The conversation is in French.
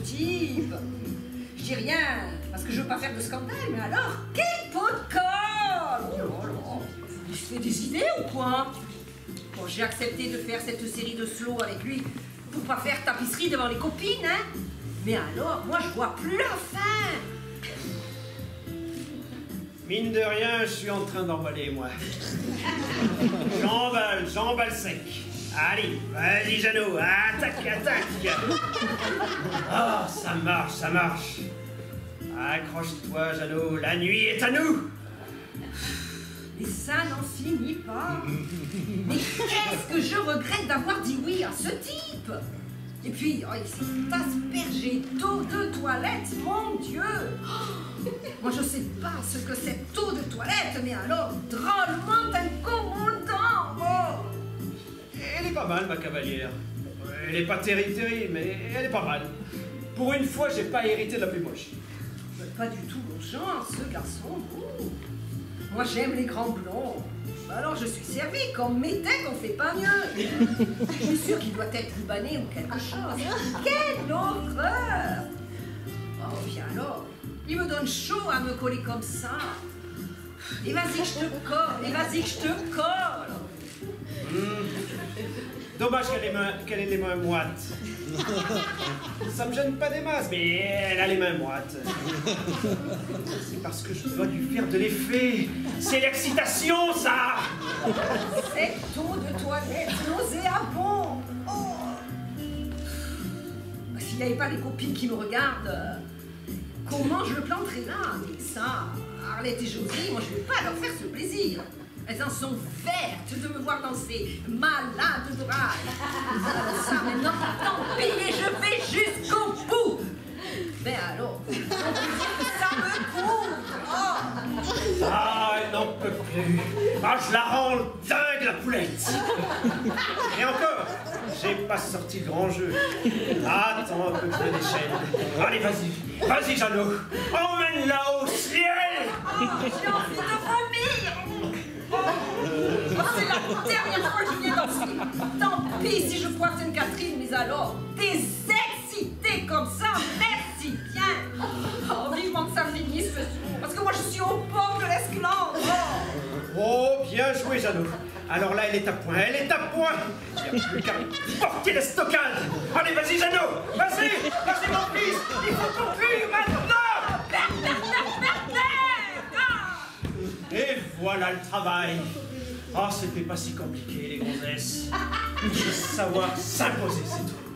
type. Je dis rien, parce que je veux pas faire de scandale, mais alors, quel pot de colle! Oh là là, il se fait des idées ou quoi? Bon, j'ai accepté de faire cette série de slow avec lui pour pas faire tapisserie devant les copines, hein. Mais alors, moi, je vois plus la fin. Mine de rien, je suis en train d'emballer, moi. J'emballe sec. Allez, vas-y, Jeannot, attaque, attaque. Ah, ça marche, ça marche. Accroche-toi, Jeannot, la nuit est à nous. Et ça n'en finit pas. Mais qu'est-ce que je regrette d'avoir dit oui à ce type? Et puis, oh, il s'est aspergé d'eau de toilette, mon Dieu. Oh, moi, je sais pas ce que c'est eau de toilette, mais alors, drôlement incommodant. Oh. Elle est pas mal, ma cavalière. Elle est pas terrible, mais elle est pas mal. Pour une fois, j'ai pas hérité de la plus moche. Pas du tout mon genre, ce garçon. Ouh. Moi, j'aime les grands blonds. Alors, je suis servie, comme Métèque, on fait pas mieux. Je suis sûre qu'il doit être libanais ou quelque chose. Quelle horreur! Oh, bien alors, il me donne chaud à me coller comme ça. Et vas-y, je te colle, et vas-y, je te colle. Dommage qu'elle ait les mains moites. Ça me gêne pas des masses, mais elle a les mains moites. C'est parce que je dois lui faire de l'effet. C'est l'excitation, ça. Cette eau de toilette nauséabond. Oh. S'il n'y avait pas les copines qui me regardent, comment je le planterais là? Mais ça, Arlette et Josie, moi je ne vais pas leur faire ce plaisir. Elles en sont vertes de me voir danser, malades de rage. Ça maintenant, tant pis, mais je vais jusqu'au bout. Mais alors, ça me couvre. Oh. Ah, elle n'en peut plus. Ah, je la rends dingue, la poulette. Et encore, j'ai pas sorti le grand jeu. Attends un peu que je me déchaîne. Allez, vas-y, vas-y, Jeannot. Emmène-la au ciel. Oh, j'ai envie de vomir. Oh, c'est la dernière fois que je viens danser. Tant pis si je poissonne Catherine, mais alors, t'es excitée comme ça, merci bien. Oh, vivement que ça finisse, parce que moi je suis au bord de l'esclave. Oh. Oh, bien joué, Jeannot. Alors là, elle est à point, elle est à point. Il n'y a plus qu'à porter la stockade. Allez, vas-y, Jeannot, vas-y, vas-y, mon fils, il faut conclure maintenant. Et voilà le travail. Oh, c'était pas si compliqué, les gonzesses. Il faut savoir s'imposer, c'est tout.